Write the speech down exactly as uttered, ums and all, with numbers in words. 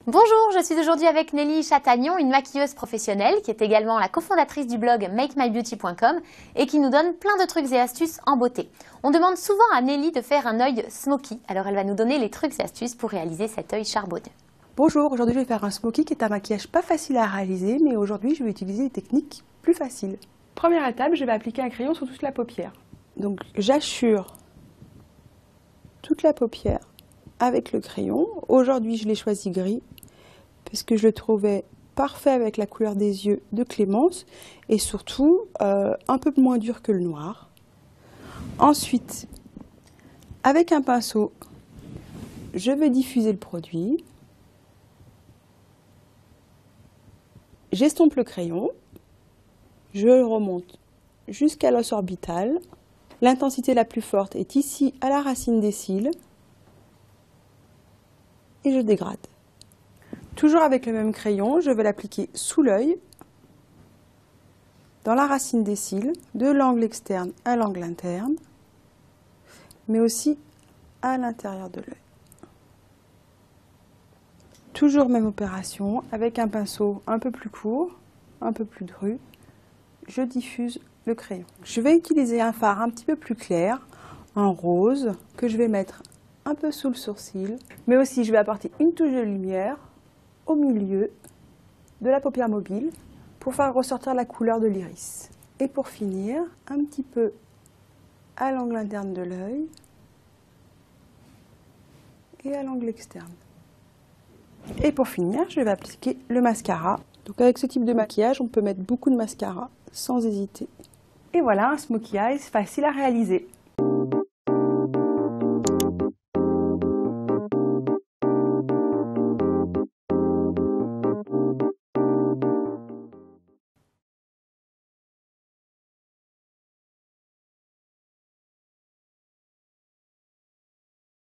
Bonjour, je suis aujourd'hui avec Nelly Chatagnon, une maquilleuse professionnelle qui est également la cofondatrice du blog make my beauty point com et qui nous donne plein de trucs et astuces en beauté. On demande souvent à Nelly de faire un œil smoky, alors elle va nous donner les trucs et astuces pour réaliser cet œil charbonneux. Bonjour, aujourd'hui je vais faire un smoky qui est un maquillage pas facile à réaliser, mais aujourd'hui je vais utiliser des techniques plus faciles. Première étape, je vais appliquer un crayon sur toute la paupière. Donc j'assure toute la paupière avec le crayon. Aujourd'hui je l'ai choisi gris parce que je le trouvais parfait avec la couleur des yeux de Clémence et surtout euh, un peu moins dur que le noir. Ensuite, avec un pinceau, je vais diffuser le produit. J'estompe le crayon, je le remonte jusqu'à l'os orbital. L'intensité la plus forte est ici à la racine des cils et je dégrade. Toujours avec le même crayon, je vais l'appliquer sous l'œil, dans la racine des cils, de l'angle externe à l'angle interne, mais aussi à l'intérieur de l'œil. Toujours même opération, avec un pinceau un peu plus court, un peu plus dru, je diffuse le crayon. Je vais utiliser un fard un petit peu plus clair, en rose, que je vais mettre un peu sous le sourcil, mais aussi je vais apporter une touche de lumière au milieu de la paupière mobile pour faire ressortir la couleur de l'iris. Et pour finir, un petit peu à l'angle interne de l'œil et à l'angle externe. Et pour finir, je vais appliquer le mascara. Donc avec ce type de maquillage, on peut mettre beaucoup de mascara sans hésiter. Et voilà un smokey eyes facile à réaliser.